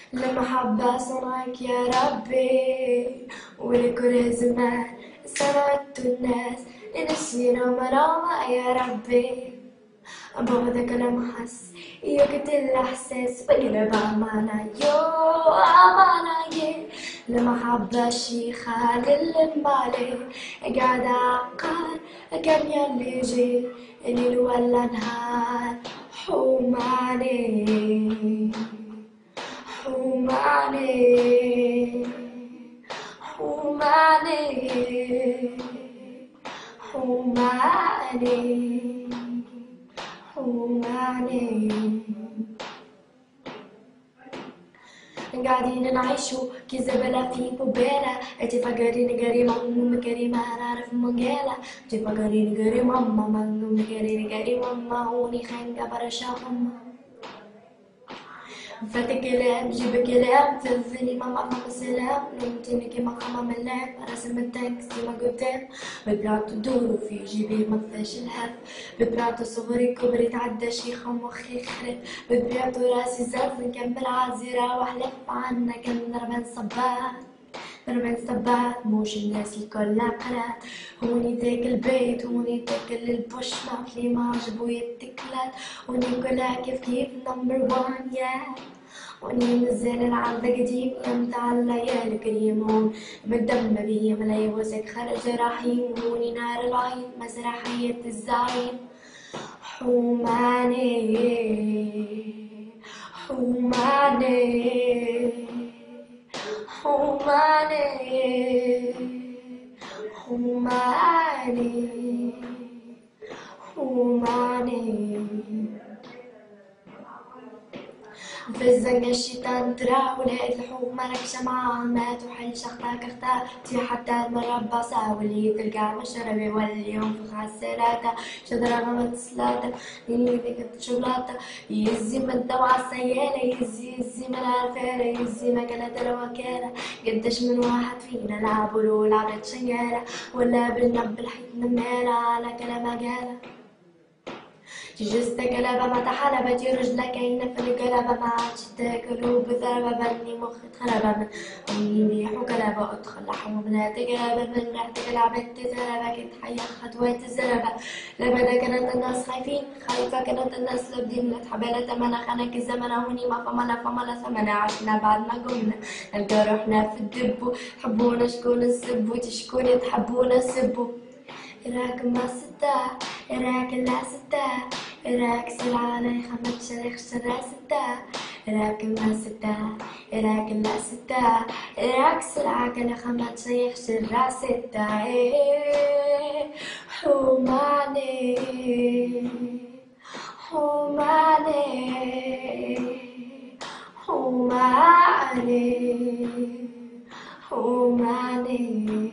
لمحبة صنعك يا ربي، ولكل زمان سردت الناس لنسينا مرامى يا ربي. بغضك لمحس يقتل الإحساس بقلب أمانة يو أمانة. لمحبة شيخة للمالي قاعدة عقار كم يلي جي الليل ولا نهار. حوم علي حوم علي حوم علي حوم علي حوم علي. قاعدين نعيشو كي زبالة في بوبيلة. انتي فقريني قري ماما كريمة انا اعرف منقالة. انتي فقريني قري ماما ماما كريني قري ماما هوني خانقة برشا ماما. فاتك كلام جيب كلام تنزلي ماما فما سلام. نمتني كيما خمم اللعب رسم التاكسي ما قدام. ببلعت تدور في جيبي ما فيهاش الهف. ببلعت صغري كبري تعدى شيخة مخي خرب. ببلعت راسي زاز نكمل عزيرة واحلف عنا كان ربان صبات. ربان صبات موش الناس الكل قرات. هوني تاك البيت هوني تاكل البوشمات لي ما عجبو يتكلات. هوني كلها كيف كيف نمبر وان يا. واني مازال العرض قديم يا متاع الليالي كريمون. بالدم بيا ملاي وزك خرج رحيم. هوني نار العين مسرحية الزعيم. حوم علي حوم علي حوم علي حوم علي حوم علي. في الزنقة الشيطان تراه ولاد الحومة راكشة معاه مات وحل شختاك اختار تي حتى المربى واللي تلقى مشربي واللي ينفخ عالسلاتة شجرة ما تسلاتة ليني ذيك الشوكولاتة. يزي من الدوا عالسيالة يزي من العرفالة يزي مكانة الوكالة. قداش من واحد فينا لعبوا له لعبة شنقالة ولا بالنب الحيط نمالة على كلام قالة. جست قلبة ما تحلبت رجلك كاينة في القلبة ما عادش تاكل وبذربة بني مخي تخربة من ريح وقلبة ادخل لحم وبنات قلبة من ريحتك لعبت تزربة كنت حيا خطوات الزربة. لبدا كانت الناس خايفين خايفة كانت الناس لابدين لتحبالة تمنا خانك الزمن هوني ما فمنا ثمنا عشنا بعد ما قمنا نلقى روحنا في الدبو. حبونا شكون نسبو تشكون تحبونا سبو. راك ما ستا راك لا ستا راك سلعة لا خمت شريخ شرا ستا. راك ما ستا راك لا ستا راك سلعة لا خمت شريخ شرا ستا. حوم علي حوم علي حوم علي حوم علي.